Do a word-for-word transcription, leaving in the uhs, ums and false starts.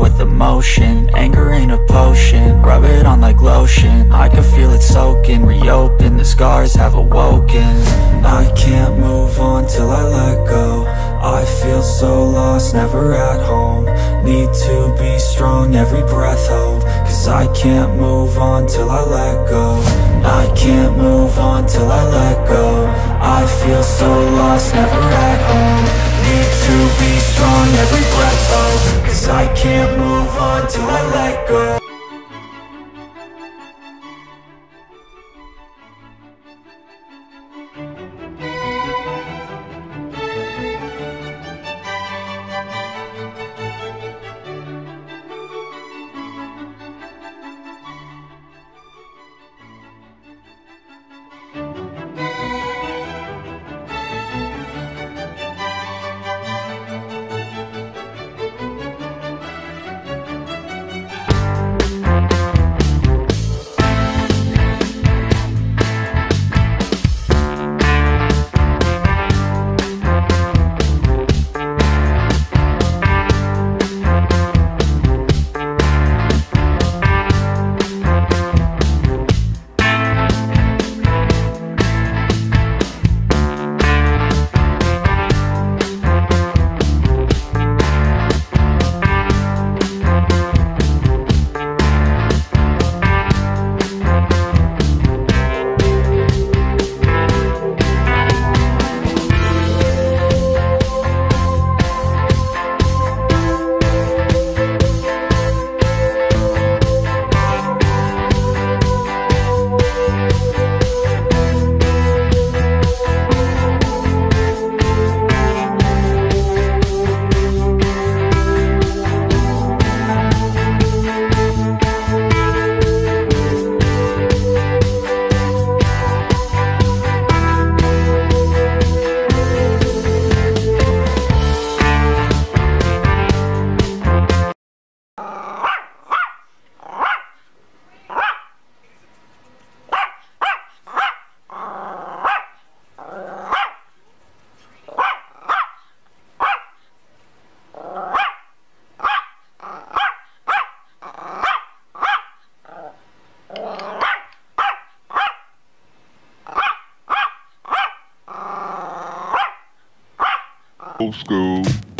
with emotion. Anger ain't a potion, rub it on like lotion. I can feel it soaking, reopen, the scars have awoken. I can't move on till I let go. I feel so lost, never at home. Need to be strong, every breath hold. Cause I can't move on till I let go. I can't move on till I let go. I feel so lost, never at home. Need to be strong, every breath hold. Cause I can't move on till I let go. Old school.